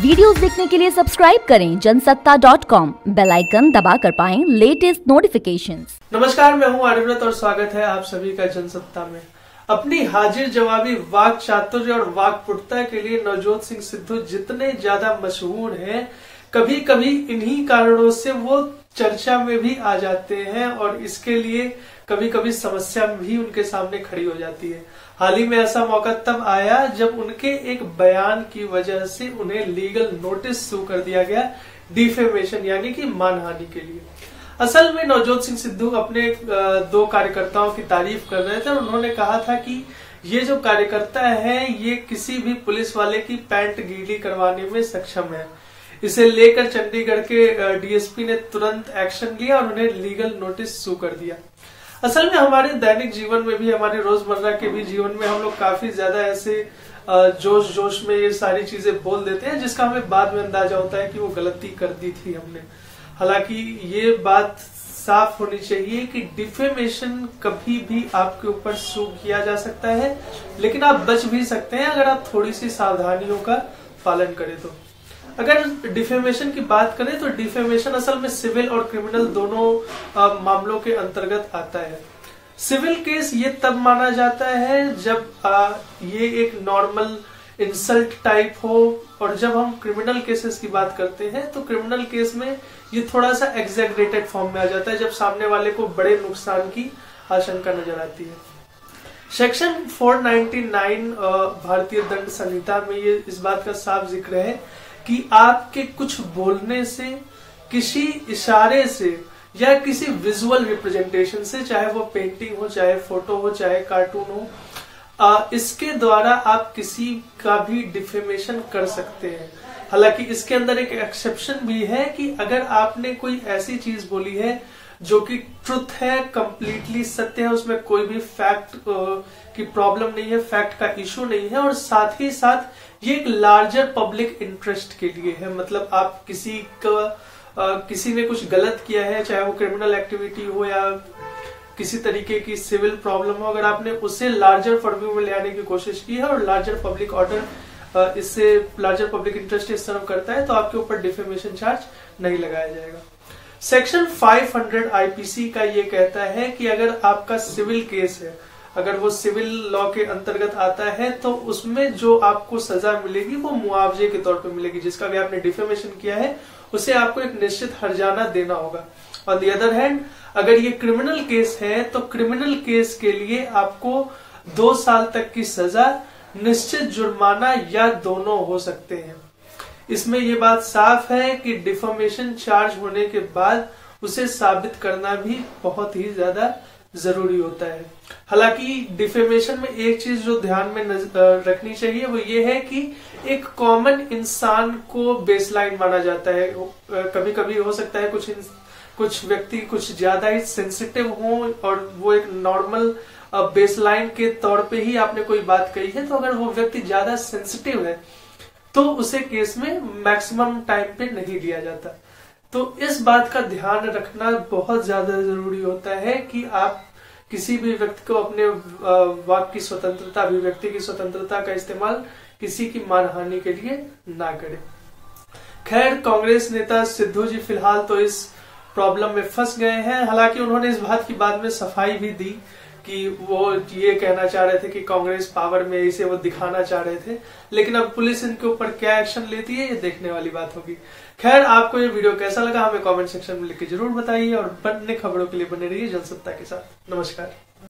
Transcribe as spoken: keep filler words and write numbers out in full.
Videos देखने के लिए सब्सक्राइब करें Jansatta dot com, bell icon दबाकर पाएं लेटेस्ट नोटिफिकेशंस। नमस्कार, मैं हूं आर्यव्रत और स्वागत है आप सभी का जनसत्ता में। अपनी हाजिर जवाबी वाक चातुर्य और वाकपटुता के लिए नवजोत सिंह सिद्धू जितने ज्यादा मशहूर हैं, कभी कभी इन्हीं कारणों से वो चर्चा में भी आ जाते हैं और इसके लिए कभी कभी समस्या भी उनके सामने खड़ी हो जाती है। हाल ही में ऐसा मौका तब आया जब उनके एक बयान की वजह से उन्हें लीगल नोटिस शू कर दिया गया, डिफेमेशन यानी कि मानहानि के लिए। असल में नवजोत सिंह सिद्धू अपने दो कार्यकर्ताओं की तारीफ कर रहे थे और उन्होंने कहा था कि ये जो कार्यकर्ता है ये किसी भी पुलिस वाले की पैंट गीली करवाने में सक्षम है। इसे लेकर चंडीगढ़ के डीएसपी ने तुरंत एक्शन लिया और उन्हें लीगल नोटिस शू कर दिया। असल में हमारे दैनिक जीवन में भी, हमारे रोजमर्रा के भी जीवन में हम लोग काफी ज्यादा ऐसे जोश जोश में ये सारी चीजें बोल देते हैं जिसका हमें बाद में अंदाजा होता है कि वो गलती कर दी थी हमने। हालांकि ये बात साफ होनी चाहिए कि डिफेमेशन कभी भी आपके ऊपर शू किया जा सकता है, लेकिन आप बच भी सकते हैं अगर आप थोड़ी सी सावधानियों का पालन करें तो। अगर डिफेमेशन की बात करें तो डिफेमेशन असल में सिविल और क्रिमिनल दोनों आ, मामलों के अंतर्गत आता है। सिविल केस ये तब माना जाता है जब आ, ये एक नॉर्मल इंसल्ट टाइप हो, और जब हम क्रिमिनल केसेस की बात करते हैं तो क्रिमिनल केस में ये थोड़ा सा एग्जैगरेटेड फॉर्म में आ जाता है, जब सामने वाले को बड़े नुकसान की आशंका नजर आती है। सेक्शन चार सौ निन्यानवे भारतीय दंड संहिता में ये इस बात का साफ जिक्र है कि आपके कुछ बोलने से, किसी इशारे से या किसी विजुअल रिप्रेजेंटेशन से, चाहे वो पेंटिंग हो, चाहे फोटो हो, चाहे कार्टून हो, आ, इसके द्वारा आप किसी का भी डिफेमेशन कर सकते हैं। हालांकि इसके अंदर एक एक्सेप्शन भी है कि अगर आपने कोई ऐसी चीज बोली है जो कि ट्रुथ है, कंप्लीटली सत्य है, उसमें कोई भी फैक्ट की प्रॉब्लम नहीं है, फैक्ट का इशू नहीं है, और साथ ही साथ ये एक लार्जर पब्लिक इंटरेस्ट के लिए है। मतलब आप किसी का आ, किसी ने कुछ गलत किया है, चाहे वो क्रिमिनल एक्टिविटी हो या किसी तरीके की सिविल प्रॉब्लम हो, अगर आपने उसे लार्जर परव्यू में ले आने की कोशिश की है और लार्जर पब्लिक ऑर्डर इससे लार्जर पब्लिक इंटरेस्ट इस सर्व करता है, तो आपके ऊपर डिफेमेशन चार्ज नहीं लगाया जाएगा। सेक्शन पाँच सौ आईपीसी का ये कहता है कि अगर आपका सिविल केस है, अगर वो सिविल लॉ के अंतर्गत आता है, तो उसमें जो आपको सजा मिलेगी वो मुआवजे के तौर पे मिलेगी। जिसका भी आपने डिफेमेशन किया है उसे आपको एक निश्चित हर्जाना देना होगा। ऑन द अदर हैंड, अगर ये क्रिमिनल केस है तो क्रिमिनल केस के लिए आपको दो साल तक की सजा, निश्चित जुर्माना या दोनों हो सकते हैं। इसमें यह बात साफ है कि डिफेमेशन चार्ज होने के बाद उसे साबित करना भी बहुत ही ज्यादा जरूरी होता है। हालांकि डिफेमेशन में एक चीज जो ध्यान में रखनी चाहिए वो ये है कि एक कॉमन इंसान को बेसलाइन माना जाता है। कभी कभी हो सकता है कुछ कुछ व्यक्ति कुछ ज्यादा ही सेंसिटिव हो और वो एक नॉर्मल बेसलाइन के तौर पे ही आपने कोई बात कही है, तो अगर वो व्यक्ति ज्यादा सेंसिटिव है तो उसे केस में मैक्सिमम टाइम पे नहीं लिया जाता। तो इस बात का ध्यान रखना बहुत ज्यादा जरूरी होता है कि आप किसी भी व्यक्ति को अपने वाक की स्वतंत्रता, अभिव्यक्ति की स्वतंत्रता का इस्तेमाल किसी की मानहानि के लिए ना करें। खैर, कांग्रेस नेता सिद्धू जी फिलहाल तो इस प्रॉब्लम में फंस गए हैं। हालांकि उन्होंने इस बात की बाद में सफाई भी दी कि वो ये कहना चाह रहे थे कि कांग्रेस पावर में, इसे वो दिखाना चाह रहे थे, लेकिन अब पुलिस इनके ऊपर क्या एक्शन लेती है ये देखने वाली बात होगी। खैर, आपको ये वीडियो कैसा लगा हमें कमेंट सेक्शन में लिख के जरूर बताइए और अन्य खबरों के लिए बने रहिए जनसत्ता के साथ। नमस्कार।